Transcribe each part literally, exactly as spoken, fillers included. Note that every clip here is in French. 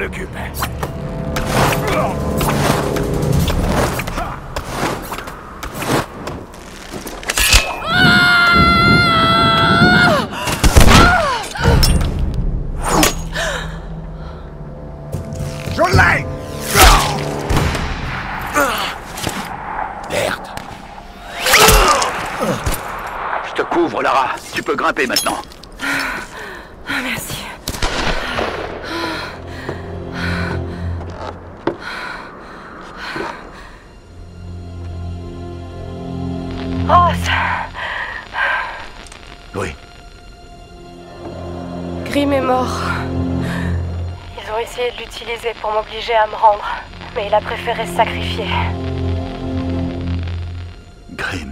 occupe. Je l'ai! Merde. Je te couvre, Lara. Tu peux grimper maintenant. Merci. Ross! Oui. Grim est mort. Ils ont essayé de l'utiliser pour m'obliger à me rendre, mais il a préféré se sacrifier. Grim.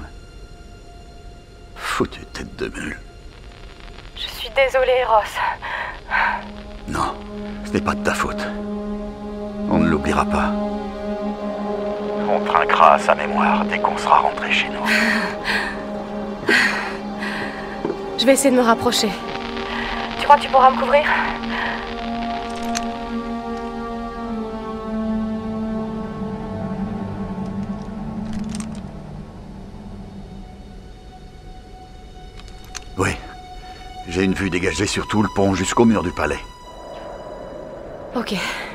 Foutue tête de mule. Je suis désolée, Ross. Non, ce n'est pas de ta faute. On ne l'oubliera pas. On trinquera à sa mémoire dès qu'on sera rentré chez nous. Je vais essayer de me rapprocher. Tu crois que tu pourras me couvrir? Oui. J'ai une vue dégagée sur tout le pont jusqu'au mur du palais. Ok.